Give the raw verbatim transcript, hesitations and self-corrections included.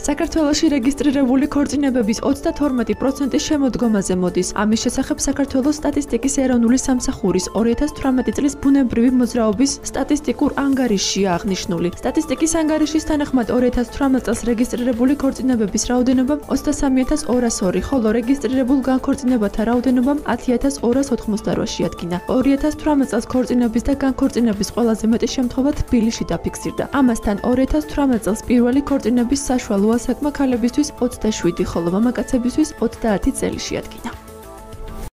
საქართველოში რეგისტრირებული ქორწინებების ოცდათორმეტი პროცენტი შემოდგომაზე მოდის. ამის შესახებ საქართველოს სტატისტიკის ეროვნული სამსახურის ორი ათას თვრამეტი წლის ბუნებრივი მოძრაობის სტატისტიკურ ანგარიშშია აღნიშნული. სტატისტიკის ანგარიშის თანახმად ორი ათას თვრამეტ წელს რეგისტრირებული ქორწინებების რაოდენობა ოცდასამი ათას ორას ორი, ხოლო რეგისტრირებულ განქორწინებათა რაოდენობამ ათი ათას ორას ოთხმოცდარვა შეადგინა. ორი ათას თვრამეტ წელს ქორწინების და განქორწინების ყველაზე მეტი შემთხვევა თბილისში დაფიქსირდა. ამასთან ორი ათას თვრამეტ წელს პირველი ქორწინების საშუალო ასაკმა ქალებისთვის ოცდაშვიდი, ხოლო მამაკაცებისთვის ოცდაათი წელი შეადგინა.